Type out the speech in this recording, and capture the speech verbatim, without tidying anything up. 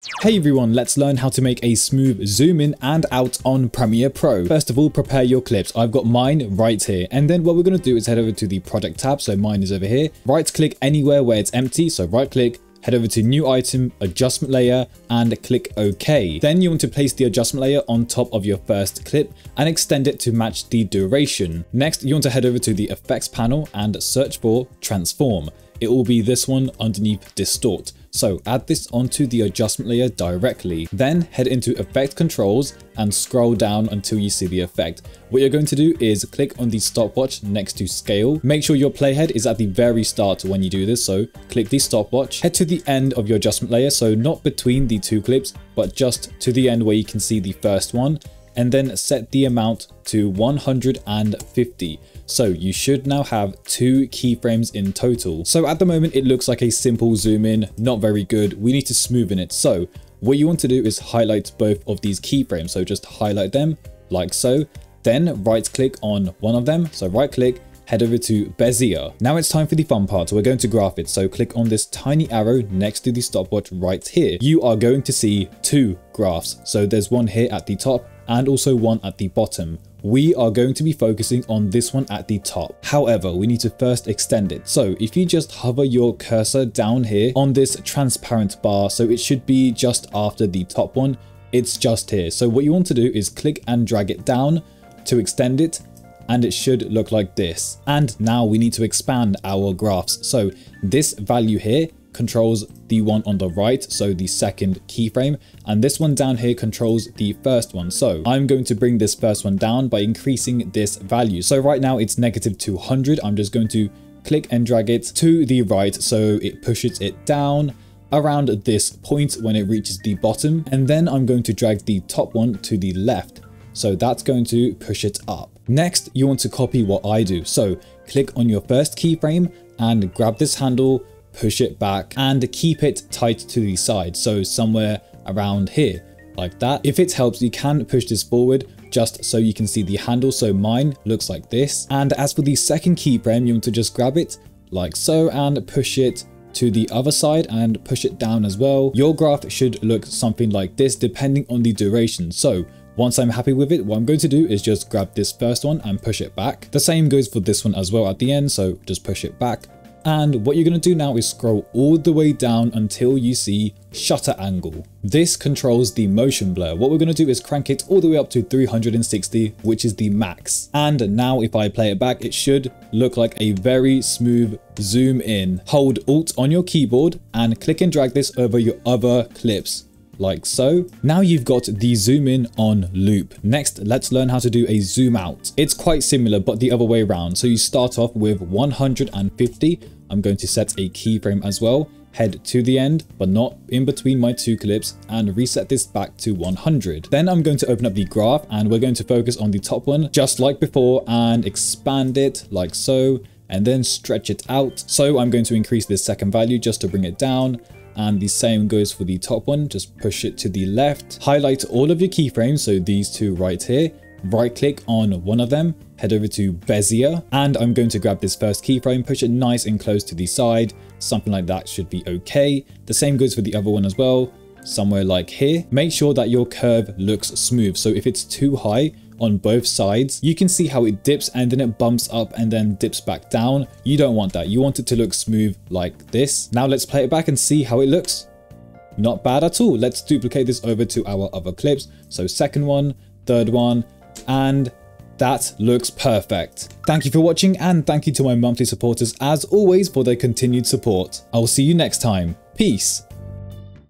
Hey everyone, let's learn how to make a smooth zoom in and out on Premiere Pro. First of all, prepare your clips. I've got mine right here. And then what we're going to do is head over to the project tab. So mine is over here. Right click anywhere where it's empty. So right click, head over to new item, adjustment layer, and click OK. Then you want to place the adjustment layer on top of your first clip and extend it to match the duration. Next, you want to head over to the effects panel and search for transform. It will be this one underneath distort. So add this onto the adjustment layer directly. Then head into effect controls and scroll down until you see the effect. What you're going to do is click on the stopwatch next to scale. Make sure your playhead is at the very start when you do this. So click the stopwatch, head to the end of your adjustment layer. So not between the two clips, but just to the end where you can see the first one. And then set the amount to one hundred fifty. So you should now have two keyframes in total. So at the moment, it looks like a simple zoom in, not very good. We need to smoothen it. So what you want to do is highlight both of these keyframes. So just highlight them like so, then right click on one of them. So right click, head over to Bezier. Now it's time for the fun part. We're going to graph it. So click on this tiny arrow next to the stopwatch right here. You are going to see two graphs. So there's one here at the top and also one at the bottom. We are going to be focusing on this one at the top. However, we need to first extend it. So if you just hover your cursor down here on this transparent bar, so it should be just after the top one, it's just here. So what you want to do is click and drag it down to extend it, and it should look like this. And now we need to expand our graphs. So this value here controls the one on the right, so the second keyframe, and this one down here controls the first one. So I'm going to bring this first one down by increasing this value. So right now it's negative two hundred. I'm just going to click and drag it to the right so it pushes it down around this point when it reaches the bottom, and then I'm going to drag the top one to the left, so that's going to push it up. Next, you want to copy what I do. So click on your first keyframe and grab this handle, push it back and keep it tight to the side. So somewhere around here like that. If it helps, you can push this forward just so you can see the handle. So mine looks like this. And as for the second keyframe, you want to just grab it like so and push it to the other side and push it down as well. Your graph should look something like this depending on the duration. So once I'm happy with it, what I'm going to do is just grab this first one and push it back. The same goes for this one as well at the end. So just push it back. And what you're going to do now is scroll all the way down until you see shutter angle. This controls the motion blur. What we're going to do is crank it all the way up to three hundred sixty, which is the max. And now if I play it back, it should look like a very smooth zoom in. Hold Alt on your keyboard and click and drag this over your other clips, like so. Now you've got the zoom in on loop. Next, let's learn how to do a zoom out. It's quite similar, but the other way around. So you start off with one hundred fifty. I'm going to set a keyframe as well. Head to the end, but not in between my two clips, and reset this back to one hundred. Then I'm going to open up the graph and we're going to focus on the top one, just like before, and expand it like so, and then stretch it out. So I'm going to increase this second value just to bring it down. And the same goes for the top one. Just push it to the left. Highlight all of your keyframes. So these two right here. Right click on one of them. Head over to Bezier. And I'm going to grab this first keyframe, push it nice and close to the side. Something like that should be okay. The same goes for the other one as well. Somewhere like here. Make sure that your curve looks smooth. So if it's too high on both sides, you can see how it dips and then it bumps up and then dips back down. You don't want that. You want it to look smooth like this. Now let's play it back and see how it looks. Not bad at all. Let's duplicate this over to our other clips. So second one, third one, and that looks perfect. Thank you for watching, and thank you to my monthly supporters as always for their continued support. I'll see you next time. Peace.